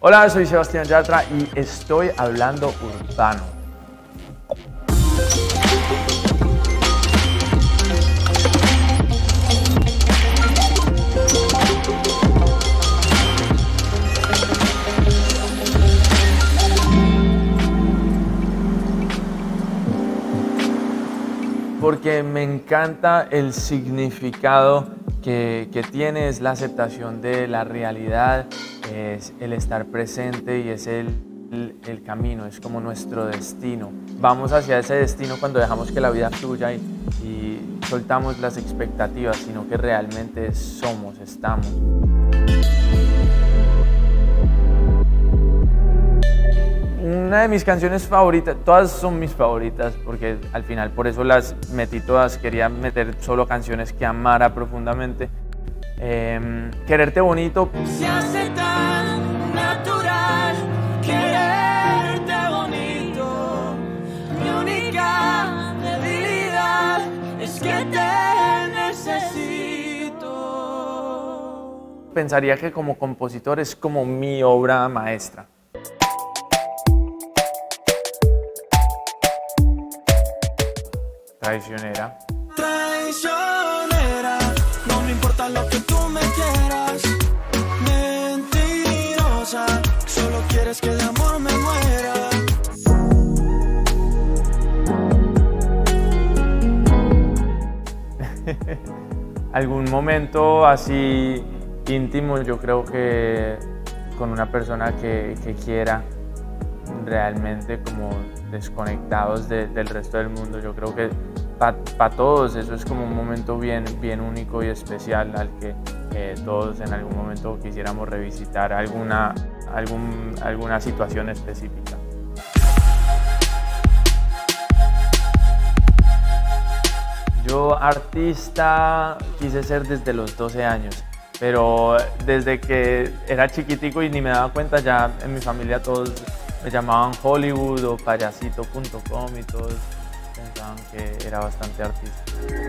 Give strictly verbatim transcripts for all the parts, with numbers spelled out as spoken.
Hola, soy Sebastián Yatra y estoy hablando urbano. Porque me encanta el significado que, que tiene, es la aceptación de la realidad, es el estar presente y es el, el, el camino, es como nuestro destino. Vamos hacia ese destino cuando dejamos que la vida fluya y, y soltamos las expectativas, sino que realmente somos, estamos. Una de mis canciones favoritas, todas son mis favoritas porque al final por eso las metí todas, quería meter solo canciones que amara profundamente. Eh, Quererte bonito. Se hace tan natural quererte bonito. Mi única debilidad es que te necesito. Pensaría que como compositor es como mi obra maestra. Traicionera. Traicionera, no me importa lo que tú me quieras. Mentirosa, solo quieres que de amor me muera. Algún momento así íntimo, yo creo que con una persona que, que quiera, realmente como desconectados de, del resto del mundo. Yo creo que para pa todos eso es como un momento bien, bien único y especial al que eh, todos en algún momento quisiéramos revisitar alguna, algún, alguna situación específica. Yo artista quise ser desde los doce años, pero desde que era chiquitico y ni me daba cuenta, ya en mi familia todos me llamaban Hollywood o payasito punto com y todos pensaban que era bastante artista.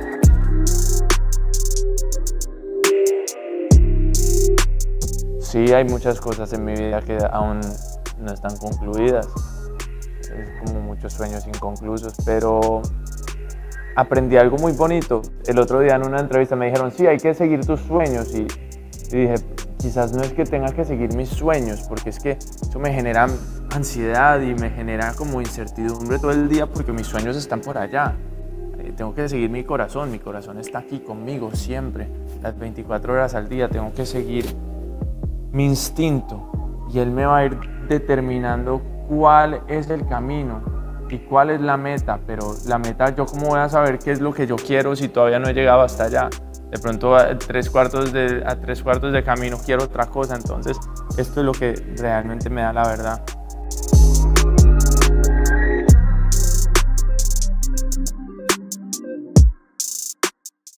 Sí, hay muchas cosas en mi vida que aún no están concluidas. Es como muchos sueños inconclusos, pero aprendí algo muy bonito. El otro día en una entrevista me dijeron, sí, hay que seguir tus sueños. Y, y dije, quizás no es que tenga que seguir mis sueños, porque es que eso me genera ansiedad y me genera como incertidumbre todo el día porque mis sueños están por allá. Eh, tengo que seguir mi corazón, mi corazón está aquí conmigo siempre, las veinticuatro horas al día. Tengo que seguir mi instinto y él me va a ir determinando cuál es el camino y cuál es la meta, pero la meta, yo cómo voy a saber qué es lo que yo quiero si todavía no he llegado hasta allá. De pronto a tres cuartos de, a tres cuartos de camino quiero otra cosa, entonces esto es lo que realmente me da la verdad.